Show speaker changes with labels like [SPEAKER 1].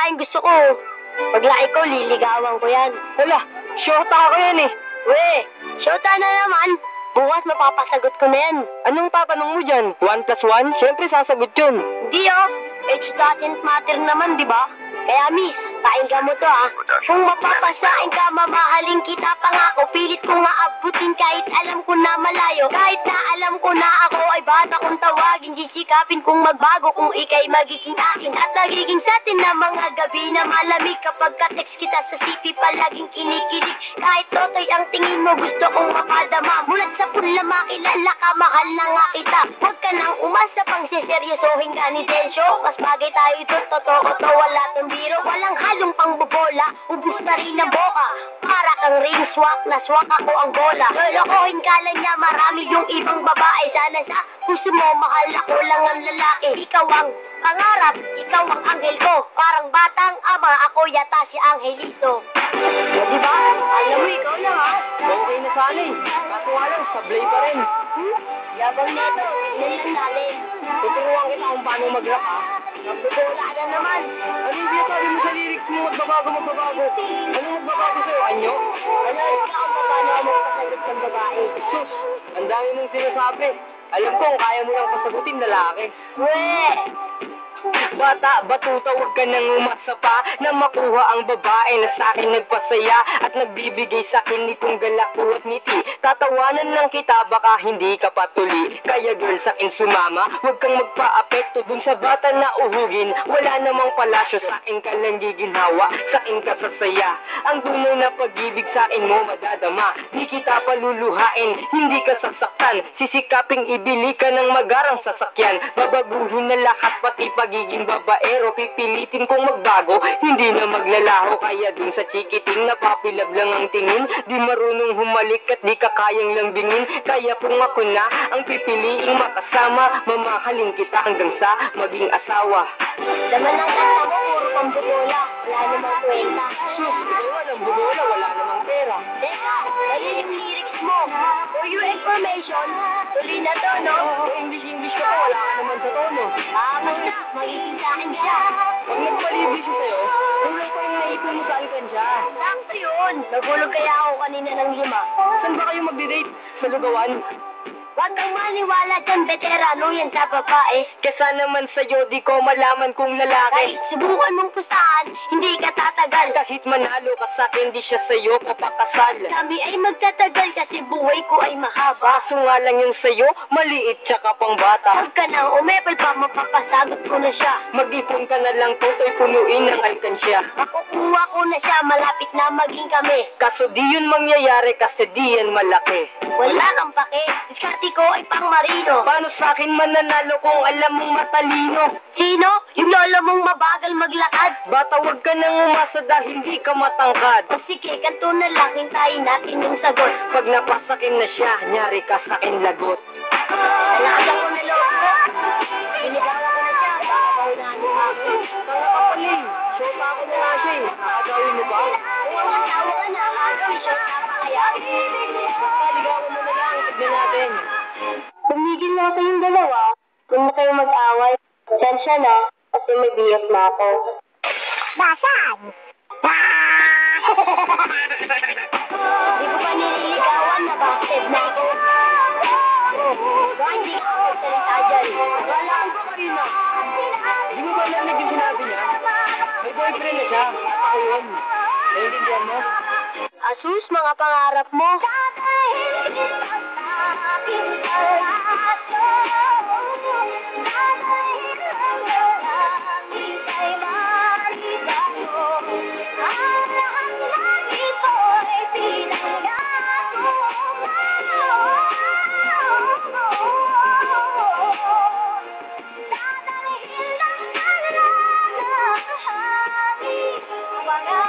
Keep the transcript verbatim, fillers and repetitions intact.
[SPEAKER 1] babaeng gusto ko. Paglaki ko, liligawan ko yan.
[SPEAKER 2] Hala, shota ako yan eh.
[SPEAKER 1] We, shota na naman. Bukas mapapasagot ko na yan.
[SPEAKER 2] Anong tatanong mo dyan? One plus one? Siyempre sasagot yun.
[SPEAKER 1] Hindi oh, age doesn't matter naman, di ba? Kaya miss, painggan mo to ah. Kung mapapasain ka, mamahalin kita pangako. Pilit ko nga abutin kahit alam ko na malayo. Kahit na alam ko na ako ay bata kong tawagin. Sisikapin kong magbago kung ikay magiging akin. At nagiging sa atin na mga gabi na malamig. Kapag ka-text kita sa city palaging kinikilig. Kahit totoy ang tingin mo gusto kong mapadama. Mulat sa pula makilala ka, mahal na nga kita. Huwag ka nang umasa pang siseryosohin ka ni Densyo. Mas bagay tayo ito, totoo to, wala tong biro. Walang halong pangbobola, ubus na rin ang boka. Para kang ring swak, na swak ako ang bola. Lolokohin ka lang niya, marami yung ibang babae. Sana sa puso mo, mahal ako lang ang lalaki. Ikaw ang pangarap, ikaw ang anghel ko. Parang batang ama, ako yata si Angelito.
[SPEAKER 2] O diba? Alam mo, ikaw lang ha. Okay na sana eh. Kaso nga lang, sablay pa rin.
[SPEAKER 1] Hmm? Yabang neto, tingnan natin.
[SPEAKER 2] Tuturuan kita kung paano mag-rap ha.
[SPEAKER 1] Nagbobola na naman.
[SPEAKER 2] Ano yung sinasabi mo sa lyrics mo? Magbabago, magbabago. Ano magbabago sa'yo? Anyo?
[SPEAKER 1] Ano rin ako paano mo pasagot ng babae?
[SPEAKER 2] Sus, ang dami mong sinasabi. Alam ko kung kaya mo lang pasagutin lalaki.
[SPEAKER 1] Weh!
[SPEAKER 2] Bata, batuta, huwag ka nang umasa pa na makuha ang babae na sa akin nagpasaya at nagbibigay sa akin nitong galako at ngiti. Tatawanan lang kita, baka hindi ka patuli. Kaya girl, sa akin sumama, huwag kang magpa-apekto dun sa bata na uhugin. Wala namang palasyo, sa akin ka lang giginhawa, sa akin ka sasaya. Ang tunay na pag-ibig sa akin mo madadama. Di kita paluluhain, hindi ka sasaktan. Sisikaping ibili ka ng magarang sasakyan. Babaguhin na lahat, pati pagiging babaero. Pipilitin kong magbago, hindi na maglalaho. Kaya dun sa chikiting napapilab lang ang tingin. Di marunong humalik at di ka kayang lambingin. Kaya kung ako na ang pipiliing makasama, mamahalin kita hanggang sa maging asawa.
[SPEAKER 1] Laman ng kanta mo, puro pang bubola. Wala namang kwenta.
[SPEAKER 2] Sus, walang bubola, wala namang pera.
[SPEAKER 1] Teka, dali yung lyrics mo. For your information, tuloy na to, no?
[SPEAKER 2] English-English ka pa, wala ka naman sa tono.
[SPEAKER 1] Ah, basta, magiging sa akin siya.
[SPEAKER 2] Pag nagpalibig siya sa'yo, kulang pa yung naipon mo sa alkansya.
[SPEAKER 1] Sakto yun. Nagulog kaya ako kanina ng lima.
[SPEAKER 2] Saan ba kayo magdi-date? Sa lugawan?
[SPEAKER 1] Huwag kang maniwala dyan, veterano yan sa babae.
[SPEAKER 2] Kesa naman sa'yo, di ko malaman kung lalaki.
[SPEAKER 1] Kahit subukan mong pusahan, hindi ka tatagal.
[SPEAKER 2] Kahit manalo ka sa'kin, di siya sa'yo papakasal.
[SPEAKER 1] Kami ay magtatagal kasi buhay ko ay mahaba.
[SPEAKER 2] Kaso nga lang yung sa'yo, maliit tsaka pang bata.
[SPEAKER 1] Huwag ka nang umepal pa, mapapasagot ko na siya.
[SPEAKER 2] Mag-ipon ka na lang, tutoy punuin ng alkansya.
[SPEAKER 1] Makukuha ko na siya, malapit na maging kami.
[SPEAKER 2] Kaso di yun mangyayari kasi di yan malaki.
[SPEAKER 1] Wala kang pake, diskarte ko ay pang marino.
[SPEAKER 2] Paano sa'kin mananalo kung alam mong matalino?
[SPEAKER 1] Sino? Yung lolo mong mabagal maglakad?
[SPEAKER 2] Bata, wag ka nang umasa dahil hindi ka matangkad.
[SPEAKER 1] O sige, kanto na lang, hintayin natin yung sagot.
[SPEAKER 2] Pag napasakin na siya, nyari ka sa'kin lagot.
[SPEAKER 1] Talaga ko na lolo ko. Binigawa ko na siya, baka maunahan mo ako.
[SPEAKER 2] Tanga ka paling, shota ako na nga siya eh. Nakagawin mo ba?
[SPEAKER 1] Kung ang asawa ka na, agawin siya ka pa kaya.
[SPEAKER 2] Ligawan mo na lang, tignan natin.
[SPEAKER 1] Tumigil na kayong dalawa. Kung na kayo mag-away, sensya na, kasi may biyak na ako. Basan! Di ko pa nililigawan, nabasted na ako. Baka hindi ka magsalita dyan.
[SPEAKER 2] Wala kang ba kanina? Di mo ba narinig yung sinabi niya? May boyfriend na siya. Ako yun. Naiintindihan mo?
[SPEAKER 1] Asus, mga pangarap mo. Wala